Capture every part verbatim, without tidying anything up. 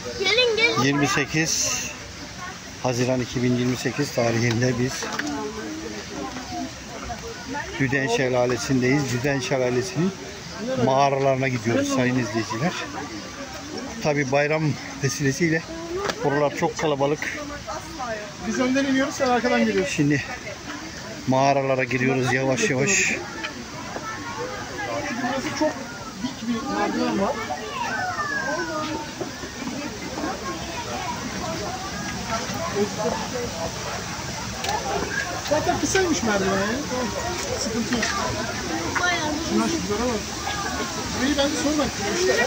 Gelin gelin. yirmi sekiz Haziran iki bin yirmi sekiz tarihinde biz Düden Şelalesi'ndeyiz. Düden Şelalesi'nin mağaralarına gidiyoruz sayın izleyiciler. Tabi bayram vesilesiyle buralar çok kalabalık. Biz önden iniyoruz, sen arkadan geliyorsun. Şimdi mağaralara giriyoruz yavaş yavaş. Çünkü burası çok dik bir merdiven var. Zaten kısaymış merdiven yani. Tamam. Sıkıntı yok. Şuna şurada bak. Burayı ben de sormak istiyorum.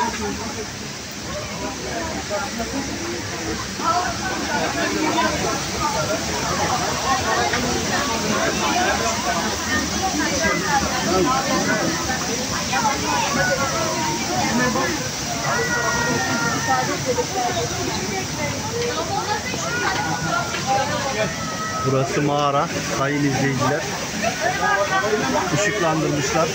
Burası mağara sayın izleyiciler. Işıklandırmışlar.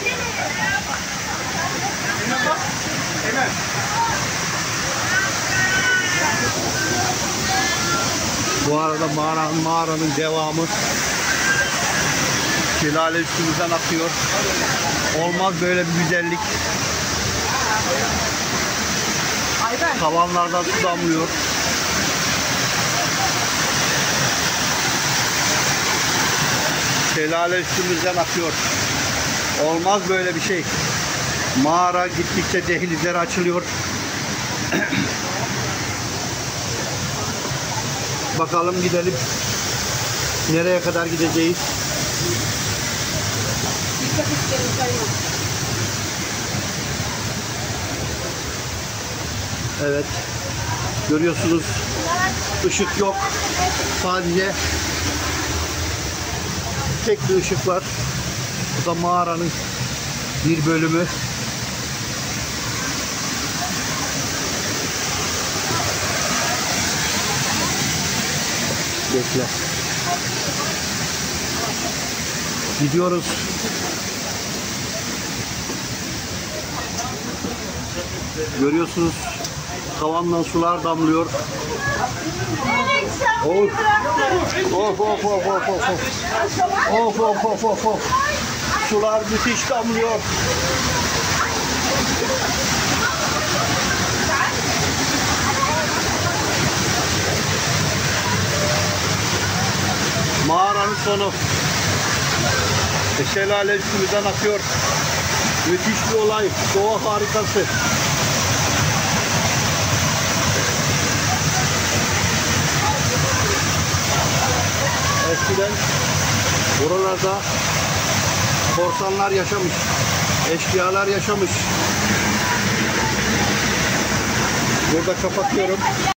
Bu arada mağaranın, mağaranın devamı şelale üstümüzden akıyor. Olmaz böyle bir güzellik. Tavanlardan su damlıyor. Şelale üstümüzden akıyor. Olmaz böyle bir şey. Mağara gittikçe dehlizler açılıyor. Bakalım gidelim. Nereye kadar gideceğiz? Evet. Görüyorsunuz. Işık yok. Sadece tek bir ışık var. Bu da mağaranın bir bölümü. Bekle. Gidiyoruz. Görüyorsunuz. Tavandan sular damlıyor. Of. Of of of of of. Of of of of of. Sular müthiş damlıyor. Mağaranın sonu. Şelale üstümüzden akıyor. Müthiş bir olay. Doğa harikası. Eskiden buralarda korsanlar yaşamış. Eşkıyalar yaşamış. Burada kapatıyorum.